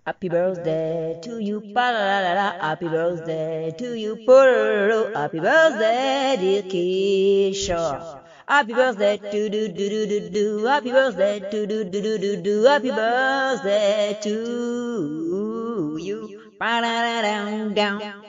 Happy birthday to you, pa la la la la. Happy birthday to you, Poro. Happy birthday, dear Kishor. Happy birthday to do do do do do. Happy birthday to do do do do do. Happy birthday to you. Ba da da down down.